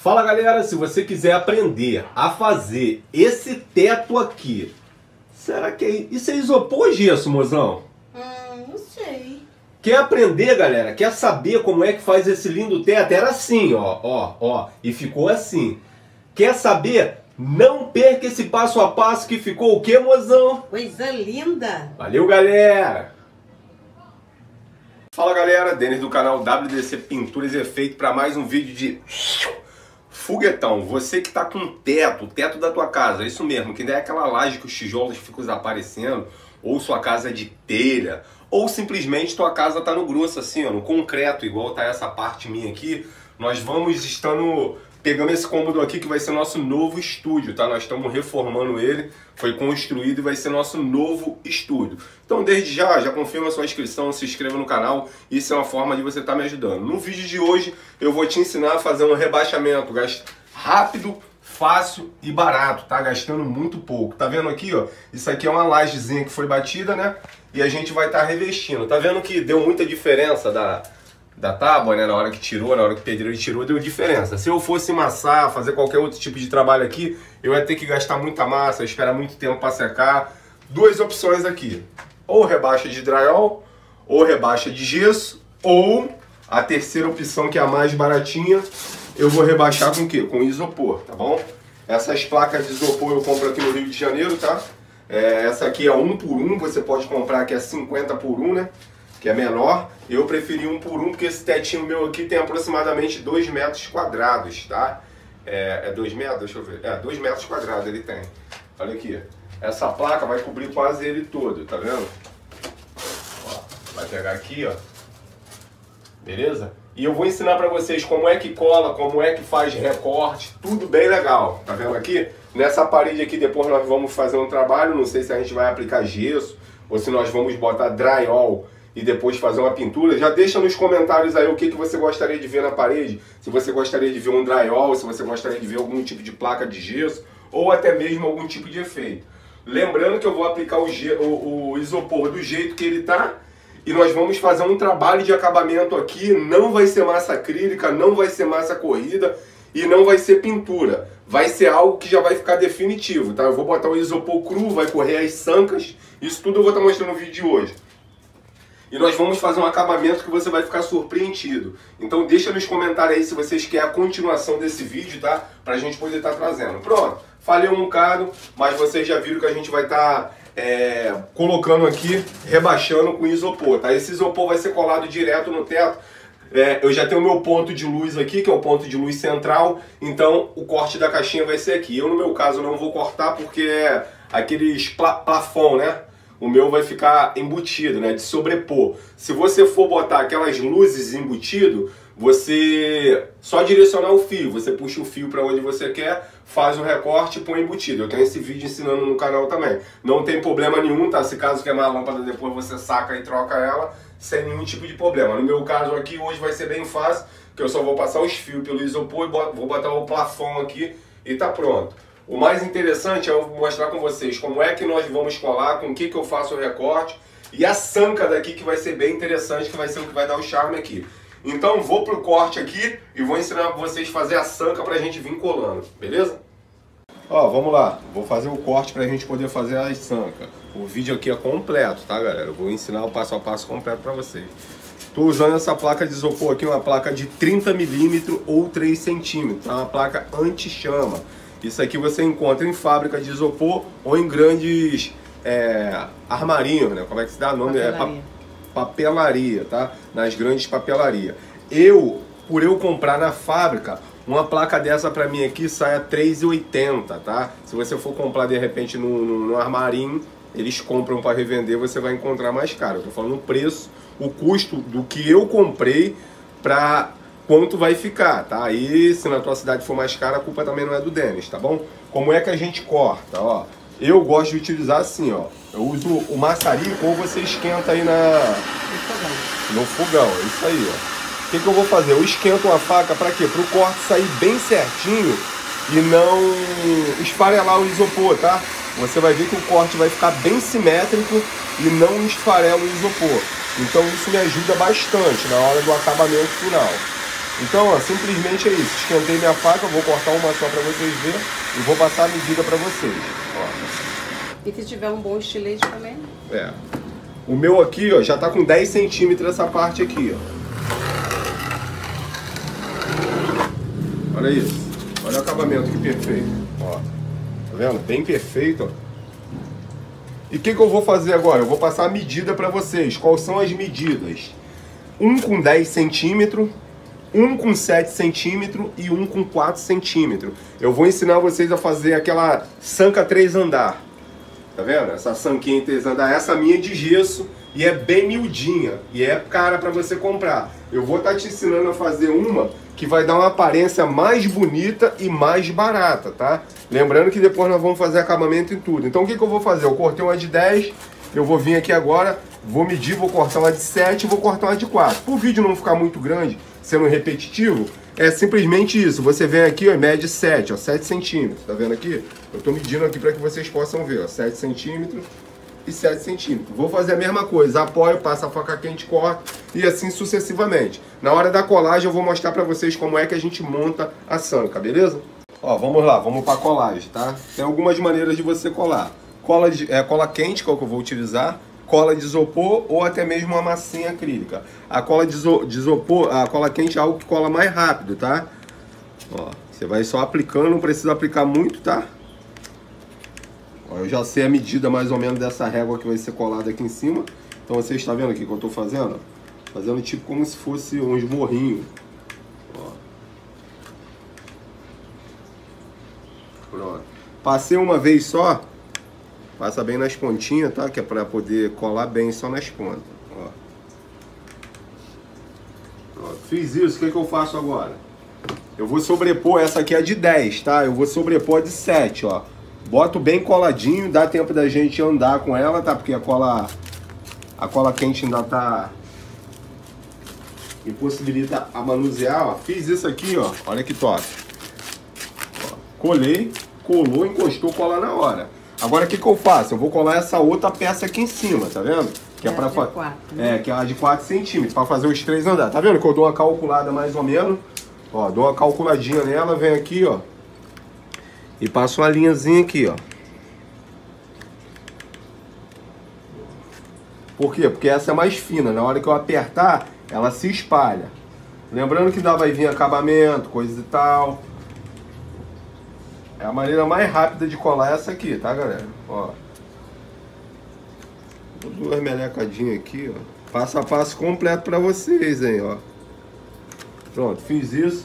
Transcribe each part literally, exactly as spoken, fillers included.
Fala galera, se você quiser aprender a fazer esse teto aqui, será que é... isso é isopor ou gesso, mozão? Hum, não sei. Quer aprender, galera? Quer saber como é que faz esse lindo teto? Era assim, ó, ó, ó, e ficou assim. Quer saber? Não perca esse passo a passo que ficou o quê, mozão? Coisa linda! Valeu, galera! Fala galera, Denis do canal W D C Pinturas e Efeitos para mais um vídeo de foguetão. Você que tá com teto, teto da tua casa, isso mesmo, que não é aquela laje que os tijolos ficam desaparecendo, ou sua casa é de telha, ou simplesmente tua casa tá no grosso assim, ó, no concreto, igual tá essa parte minha aqui. Nós vamos estando pegando esse cômodo aqui que vai ser nosso novo estúdio, tá? Nós estamos reformando ele, foi construído e vai ser nosso novo estúdio. Então desde já, já confirma a sua inscrição, se inscreva no canal, isso é uma forma de você estar me ajudando. No vídeo de hoje eu vou te ensinar a fazer um rebaixamento rápido, fácil e barato, tá? Gastando muito pouco. Tá vendo aqui, ó? Isso aqui é uma lajezinha que foi batida, né? E a gente vai estar revestindo. Tá vendo que deu muita diferença da... da tábua, né? Na hora que tirou, na hora que o pedreiro tirou, deu diferença. Se eu fosse amassar, fazer qualquer outro tipo de trabalho aqui, eu ia ter que gastar muita massa, esperar muito tempo para secar. Duas opções aqui: ou rebaixa de drywall, ou rebaixa de gesso, ou a terceira opção, que é a mais baratinha, eu vou rebaixar com o quê? Com isopor, tá bom? Essas placas de isopor eu compro aqui no Rio de Janeiro, tá? É, essa aqui é um por um, você pode comprar que é cinquenta por um, né? Que é menor. Eu preferi um por um porque esse tetinho meu aqui tem aproximadamente dois metros quadrados, tá? É, é dois metros? Deixa eu ver. É, dois metros quadrados ele tem. Olha aqui. Essa placa vai cobrir quase ele todo, tá vendo? Ó, vai pegar aqui, ó. Beleza? E eu vou ensinar pra vocês como é que cola, como é que faz recorte, tudo bem legal. Tá vendo aqui? Nessa parede aqui depois nós vamos fazer um trabalho, não sei se a gente vai aplicar gesso ou se nós vamos botar drywall e depois fazer uma pintura. Já deixa nos comentários aí o que, que você gostaria de ver na parede. Se você gostaria de ver um drywall, se você gostaria de ver algum tipo de placa de gesso, ou até mesmo algum tipo de efeito. Lembrando que eu vou aplicar o, o, o isopor do jeito que ele tá, e nós vamos fazer um trabalho de acabamento aqui. Não vai ser massa acrílica, não vai ser massa corrida e não vai ser pintura. Vai ser algo que já vai ficar definitivo, tá? Eu vou botar o isopor cru, vai correr as sancas, isso tudo eu vou estar mostrando no vídeo de hoje. E nós vamos fazer um acabamento que você vai ficar surpreendido. Então deixa nos comentários aí se vocês querem a continuação desse vídeo, tá? Pra gente poder estar trazendo. Pronto, falei um bocado, mas vocês já viram que a gente vai estar é, colocando aqui, rebaixando com isopor, tá? Esse isopor vai ser colado direto no teto. É, eu já tenho o meu ponto de luz aqui, que é o ponto de luz central, então o corte da caixinha vai ser aqui. Eu, no meu caso, não vou cortar porque é aqueles pla plafon, né? O meu vai ficar embutido, né, de sobrepor. Se você for botar aquelas luzes embutido, você só direcionar o fio, você puxa o fio para onde você quer, faz o recorte e põe embutido. Eu tenho esse vídeo ensinando no canal também. Não tem problema nenhum, tá? Se caso queimar a lâmpada depois você saca e troca ela, sem nenhum tipo de problema. No meu caso aqui hoje vai ser bem fácil, que eu só vou passar os fios pelo isopor e vou botar o plafon aqui e tá pronto. O mais interessante é eu mostrar com vocês como é que nós vamos colar, com o que, que eu faço o recorte e a sanca daqui, que vai ser bem interessante, que vai ser o que vai dar o charme aqui. Então vou pro corte aqui e vou ensinar vocês a fazer a sanca pra gente vir colando, beleza? Ó, vamos lá, vou fazer o corte pra gente poder fazer a sanca. O vídeo aqui é completo, tá galera? Eu vou ensinar o passo a passo completo pra vocês. Tô usando essa placa de isopor aqui, uma placa de trinta milímetros ou três centímetros, é uma placa anti-chama. Isso aqui você encontra em fábrica de isopor ou em grandes é, armarinhos, né? Como é que se dá o nome? Papelaria. É, pa papelaria, tá? Nas grandes papelarias. Eu, por eu comprar na fábrica, uma placa dessa pra mim aqui sai a três reais e oitenta centavos, tá? Se você for comprar de repente no, no, no armarinho, eles compram para revender, você vai encontrar mais caro. Eu tô falando o preço, o custo do que eu comprei pra... quanto vai ficar, tá? Aí, se na tua cidade for mais cara, a culpa também não é do Denis, tá bom? Como é que a gente corta, ó? Eu gosto de utilizar assim, ó. Eu uso o maçarico ou você esquenta aí na... no fogão, é isso aí, ó. O que que eu vou fazer? Eu esquento uma faca pra quê? Pro corte sair bem certinho e não esfarelar o isopor, tá? Você vai ver que o corte vai ficar bem simétrico e não esfarela o isopor. Então isso me ajuda bastante na hora do acabamento final. Então, ó, simplesmente é isso. Esquentei minha faca, vou cortar uma só pra vocês verem e vou passar a medida pra vocês. Ó. E se tiver um bom estilete também? É. O meu aqui, ó, já tá com dez centímetros essa parte aqui, ó. Olha isso. Olha o acabamento que perfeito. Ó. Tá vendo? Bem perfeito, ó. E o que, que eu vou fazer agora? Eu vou passar a medida pra vocês. Quais são as medidas? Um com dez centímetros, um com sete centímetros e um com quatro centímetros. Eu vou ensinar vocês a fazer aquela sanca três andar. Tá vendo? Essa sanquinha em três andar, essa minha é de gesso e é bem miudinha. E é cara pra você comprar. Eu vou estar te ensinando a fazer uma que vai dar uma aparência mais bonita e mais barata, tá? Lembrando que depois nós vamos fazer acabamento em tudo. Então o que, que eu vou fazer? Eu cortei uma de dez, eu vou vir aqui agora, vou medir, vou cortar uma de sete e vou cortar uma de quatro. Para o vídeo não ficar muito grande, sendo repetitivo, é simplesmente isso. Você vem aqui, ó, mede sete, ó, sete centímetros. Tá vendo aqui? Eu estou medindo aqui para que vocês possam ver, ó, sete centímetros e sete centímetros. Vou fazer a mesma coisa, apoio, passa a faca quente, corta e assim sucessivamente. Na hora da colagem eu vou mostrar para vocês como é que a gente monta a sanca, beleza? Ó, vamos lá, vamos para colagem, tá? Tem algumas maneiras de você colar. Cola, de, é, cola quente, que é o que eu vou utilizar, cola de isopor ou até mesmo uma massinha acrílica. A cola de, iso, de isopor, a cola quente é algo que cola mais rápido, tá? Ó, você vai só aplicando, não precisa aplicar muito, tá? Ó, eu já sei a medida mais ou menos dessa régua que vai ser colada aqui em cima. Então vocês estão vendo aqui o que eu estou fazendo? Fazendo tipo como se fosse uns morrinhos. Ó. Pronto. Passei uma vez só. Passa bem nas pontinhas, tá? Que é para poder colar bem só nas pontas. Ó. Pronto. Fiz isso, o que, que eu faço agora? Eu vou sobrepor, essa aqui é de dez, tá? Eu vou sobrepor a de sete, ó. Boto bem coladinho, dá tempo da gente andar com ela, tá? Porque a cola, a cola quente ainda tá... impossibilita a manusear, ó. Fiz isso aqui, ó. Olha que top. Ó. Colei, colou, encostou, cola na hora. Agora o que que eu faço? Eu vou colar essa outra peça aqui em cima, tá vendo? Que é, é para fa... né? É, que é a de quatro centímetros, para fazer os três andares. Tá vendo que eu dou uma calculada mais ou menos? Ó, dou uma calculadinha nela, vem aqui, ó. E passo uma linhazinha aqui, ó. Por quê? Porque essa é mais fina. Na hora que eu apertar, ela se espalha. Lembrando que dá, vai vir acabamento, coisa e tal. É a maneira mais rápida de colar essa aqui, tá, galera? Ó. Duas melecadinhas aqui, ó. Passo a passo completo pra vocês, hein, ó. Pronto, fiz isso.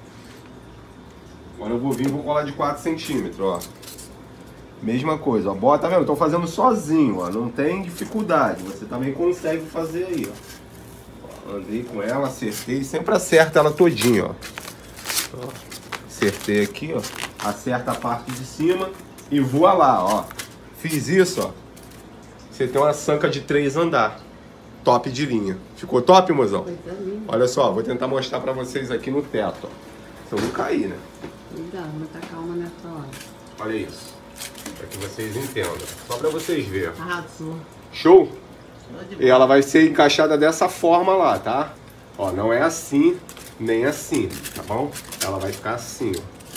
Agora eu vou vir e vou colar de quatro centímetros, ó. Mesma coisa, ó. Bota, tá vendo? Eu tô fazendo sozinho, ó. Não tem dificuldade. Você também consegue fazer aí, ó. Ó, andei com ela, acertei. Sempre acerta ela todinha, ó. Ó. Acertei aqui, ó. Acerta a parte de cima e voa lá, ó. Fiz isso, ó. Você tem uma sanca de três andar. Top de linha. Ficou top, mozão? Olha só, vou tentar mostrar pra vocês aqui no teto, ó. Se eu não cair, né? Cuidado, muita calma nessa hora. Olha isso. Pra que vocês entendam. Só pra vocês verem. Arrasou. Show? E ela vai ser encaixada dessa forma lá, tá? Ó, não é assim, nem assim, tá bom? Ela vai ficar assim,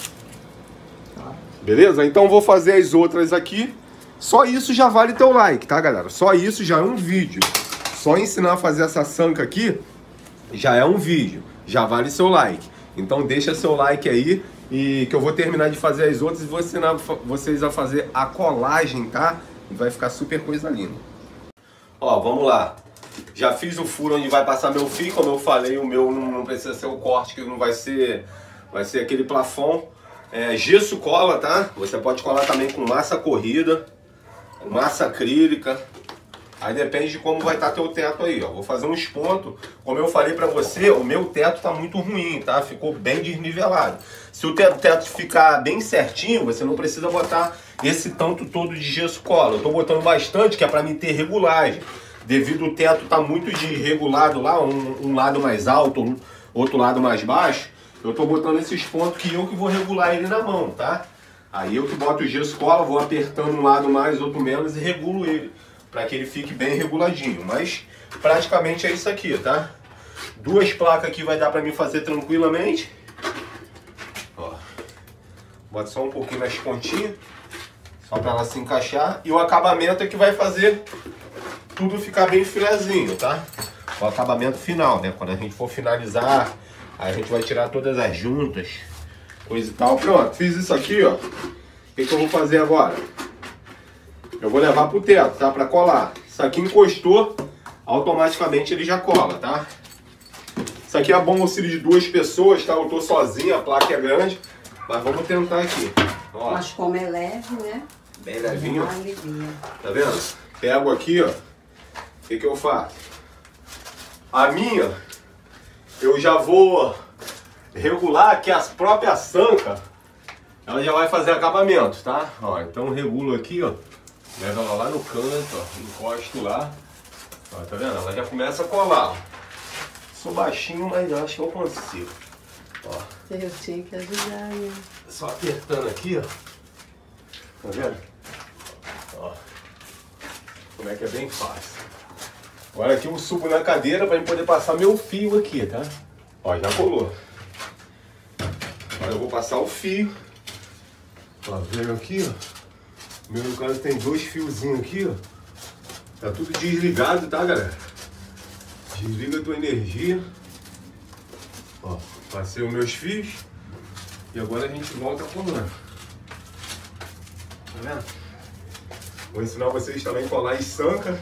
ó. Beleza? Então vou fazer as outras aqui. Só isso já vale teu like, tá, galera? Só isso já é um vídeo. Só ensinar a fazer essa sanca aqui já é um vídeo. Já vale seu like. Então deixa seu like aí e que eu vou terminar de fazer as outras e vou ensinar vocês a fazer a colagem, tá? E vai ficar super coisa linda. Ó, vamos lá. Já fiz o furo onde vai passar meu fio, como eu falei, o meu não precisa ser o corte, que não vai ser, vai ser aquele plafond. É, gesso cola, tá? Você pode colar também com massa corrida, com massa acrílica. Aí depende de como vai estar teu teto aí, ó. Vou fazer uns pontos. Como eu falei pra você, o meu teto tá muito ruim, tá? Ficou bem desnivelado. Se o teto, teto ficar bem certinho, você não precisa botar esse tanto todo de gesso cola. Eu tô botando bastante, que é pra mim ter regulagem. Devido o teto tá muito desregulado lá, um, um lado mais alto, um, outro lado mais baixo, eu tô botando esses pontos que eu que vou regular ele na mão, tá? Aí eu que boto o gesso cola, vou apertando um lado mais, outro menos e regulo ele, para que ele fique bem reguladinho. Mas praticamente é isso aqui, tá? Duas placas aqui vai dar pra mim fazer tranquilamente. Ó. Bota só um pouquinho nas pontinhas. Só pra ela se encaixar. E o acabamento é que vai fazer tudo ficar bem filezinho, tá? O acabamento final, né? Quando a gente for finalizar, aí a gente vai tirar todas as juntas, coisa e tal. Pronto, fiz isso aqui, ó. O que, que eu vou fazer agora? Eu vou levar pro teto, tá? Pra colar. Isso aqui encostou, automaticamente ele já cola, tá? Isso aqui é bom auxílio de duas pessoas, tá? Eu tô sozinho, a placa é grande, mas vamos tentar aqui. Ó. Mas como é leve, né? Bem levinho. Uma alivia. Tá vendo? Pego aqui, ó. O que, que eu faço? A minha, eu já vou regular que as próprias sancas, ela já vai fazer acabamento, tá? Ó, então regulo aqui, ó. Leva ela lá no canto, ó. Encosto lá. Ó, tá vendo? Ela já começa a colar. Sou baixinho, mas acho que eu consigo. Ó. Eu tinha que ajudar, né? Só apertando aqui, ó. Tá vendo? Ó. Como é que é bem fácil. Agora aqui eu subo na cadeira para poder passar meu fio aqui, tá? Ó, já colou. Agora eu vou passar o fio. Ó, veio aqui, ó. O meu, no caso, tem dois fiozinhos aqui, ó. Tá tudo desligado, tá, galera? Desliga a tua energia. Ó, passei os meus fios. E agora a gente volta colando. Tá vendo? Vou ensinar vocês também a colar em sanca.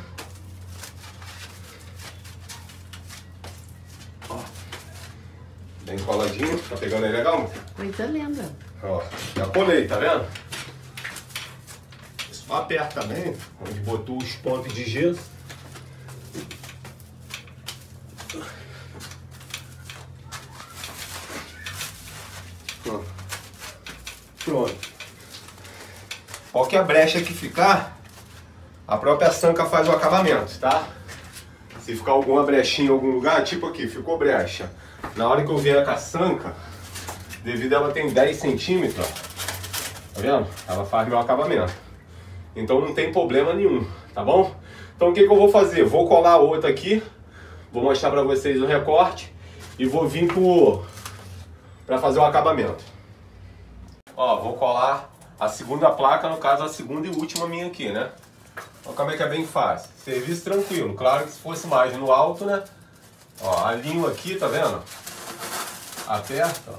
Ó. Bem coladinho. Tá pegando aí legal, amor? Coisa linda. Ó, já colei, tá vendo? Só aperta também, onde botou os pontos de gesso. Ó. Pronto. Qualquer brecha que ficar, a própria sanca faz o acabamento, tá? Se ficar alguma brechinha em algum lugar, tipo aqui, ficou brecha. Na hora que eu vier com a sanca, devido a ela tem dez centímetros, ó, tá vendo? Ela faz meu acabamento. Então não tem problema nenhum, tá bom? Então o que, que eu vou fazer? Vou colar a outra aqui, vou mostrar pra vocês o recorte e vou vir pro... pra fazer o acabamento. Ó, vou colar a segunda placa, no caso a segunda e última minha aqui, né? Olha como é que é bem fácil. Serviço tranquilo. Claro que se fosse mais no alto, né? Ó, alinho aqui, tá vendo? Aperta, ó.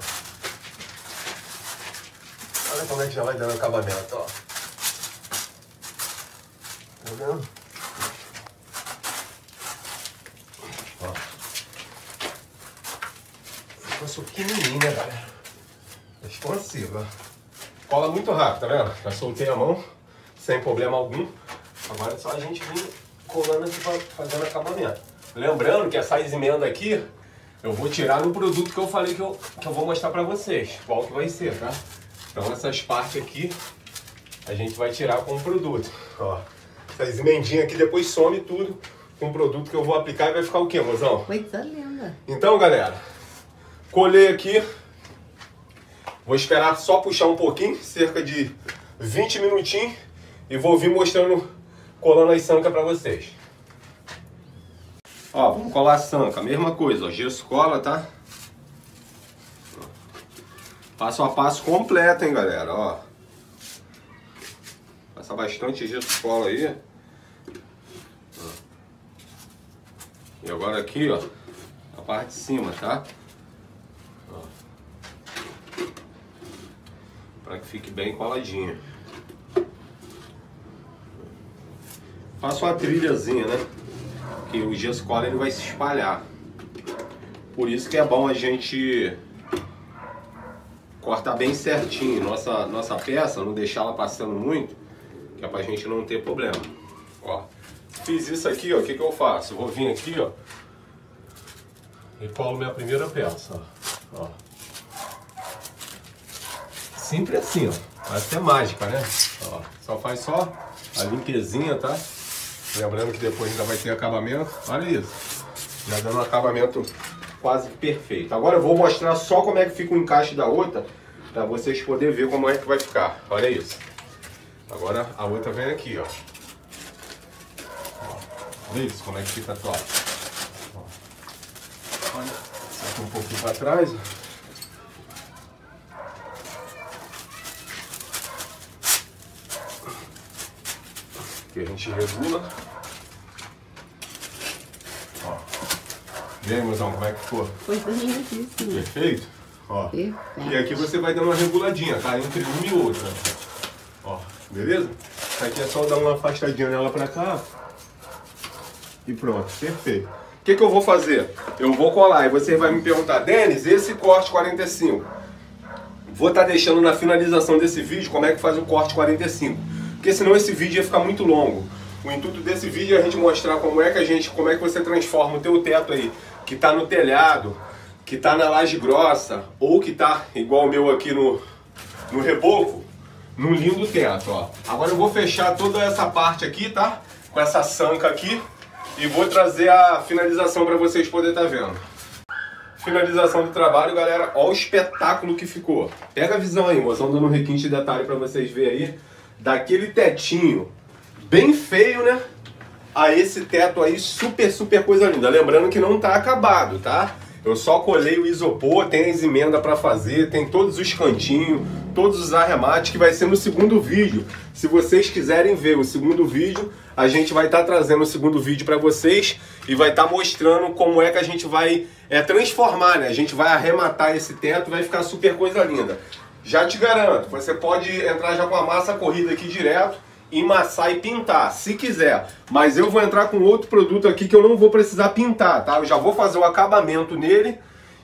Olha como é que já vai dando acabamento, ó. Tá vendo? Ó. Ficou pequenininho, né, galera? Expansiva. Cola muito rápido, tá vendo? Já soltei a mão, sem problema algum. Agora é só a gente vir colando aqui, fazendo acabamento. Lembrando que essa emenda aqui, eu vou tirar no produto que eu falei que eu, que eu vou mostrar pra vocês. Qual que vai ser, tá? Então essas partes aqui, a gente vai tirar com o produto. Ó, essas emendinhas aqui depois some tudo com o produto que eu vou aplicar e vai ficar o quê, mozão? Coisa linda. Então, galera, colei aqui. Vou esperar só puxar um pouquinho, cerca de vinte minutinhos, e vou vir mostrando, colando as sancas pra vocês. Ó, vamos colar a sanca, mesma coisa, ó, gesso cola, tá? Passo a passo completo, hein, galera, ó. Passa bastante gesso cola aí. E agora aqui, ó, a parte de cima, tá? Para que fique bem coladinho. Faço uma trilhazinha, né? Que o gesso cola ele vai se espalhar. Por isso que é bom a gente cortar bem certinho nossa, nossa peça, não deixar ela passando muito, que é pra gente não ter problema. Ó, fiz isso aqui, ó, o que que eu faço? Eu vou vir aqui, ó, e colo minha primeira peça, ó. Ó. Simples assim, ó. Vai ser mágica, né? Ó, só faz só a limpezinha, tá? Lembrando que depois ainda vai ter acabamento. Olha isso. Já dando um acabamento quase perfeito. Agora eu vou mostrar só como é que fica o encaixe da outra, para vocês poderem ver como é que vai ficar. Olha isso. Agora a outra vem aqui, ó. Olha isso, como é que fica top. aqui um pouquinho para trás. Aqui a gente regula. Ó. E aí, mozão, como é que ficou? Coisa lindíssima. Perfeito? Ó. Perfeito. E aqui você vai dando uma reguladinha, tá? Entre uma e outra. Ó, beleza? Isso aqui é só dar uma afastadinha nela pra cá. E pronto, perfeito. O que que eu vou fazer? Eu vou colar e você vai me perguntar, Denis, esse corte quarenta e cinco. Vou estar deixando na finalização desse vídeo como é que faz o corte quarenta e cinco. Porque senão esse vídeo ia ficar muito longo. O intuito desse vídeo é a gente mostrar como é que a gente, como é que você transforma o teu teto aí, que tá no telhado, que tá na laje grossa, ou que tá igual o meu aqui no, no reboco, num lindo teto, ó. Agora eu vou fechar toda essa parte aqui, tá? Com essa sanca aqui. E vou trazer a finalização para vocês poderem estar vendo. Finalização do trabalho, galera. Olha o espetáculo que ficou. Pega a visão aí, moção, dando um requinte de detalhe para vocês verem aí. Daquele tetinho bem feio, né? A esse teto aí, super, super coisa linda. Lembrando que não tá acabado, tá? Eu só colei o isopor, tem as emendas para fazer, tem todos os cantinhos, todos os arremates, que vai ser no segundo vídeo. Se vocês quiserem ver o segundo vídeo, a gente vai estar tá trazendo o segundo vídeo para vocês e vai estar tá mostrando como é que a gente vai é, transformar, né? A gente vai arrematar esse teto, vai ficar super coisa linda. Já te garanto, você pode entrar já com a massa corrida aqui direto, emassar e pintar, se quiser. Mas eu vou entrar com outro produto aqui que eu não vou precisar pintar, tá? Eu já vou fazer o acabamento nele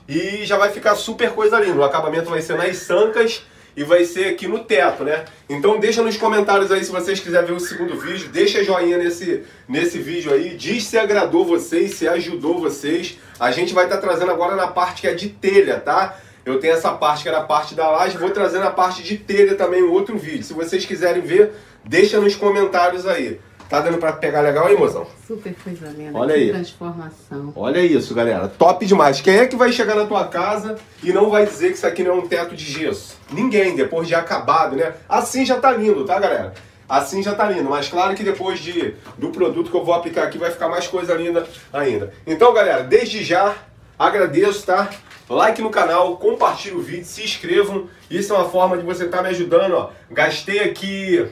e já vai ficar super coisa linda. O acabamento vai ser nas sancas e vai ser aqui no teto, né? Então deixa nos comentários aí se vocês quiserem ver o segundo vídeo. Deixa joinha nesse, nesse vídeo aí. Diz se agradou vocês, se ajudou vocês. A gente vai estar trazendo agora na parte que é de telha, tá? Eu tenho essa parte que era a parte da laje, vou trazer na parte de telha também um outro vídeo. Se vocês quiserem ver, deixa nos comentários aí. Tá dando pra pegar legal aí, mozão? Super coisa linda. Olha que aí. Transformação. Olha isso, galera. Top demais. Quem é que vai chegar na tua casa e não vai dizer que isso aqui não é um teto de gesso? Ninguém, depois de acabado, né? Assim já tá lindo, tá, galera? Assim já tá lindo. Mas claro que depois de, do produto que eu vou aplicar aqui vai ficar mais coisa linda ainda. Então, galera, desde já agradeço, tá? Like no canal, compartilhe o vídeo, se inscrevam. Isso é uma forma de você estar me ajudando, ó. Gastei aqui...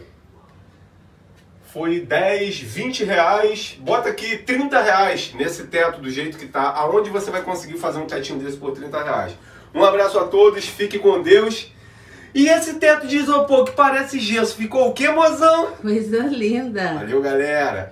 Foi dez, vinte reais, bota aqui trinta reais nesse teto do jeito que tá, aonde você vai conseguir fazer um tetinho desse por trinta reais. Um abraço a todos, fique com Deus. E esse teto de isopor que parece gesso, ficou o quê, mozão? Coisa linda. Valeu, galera.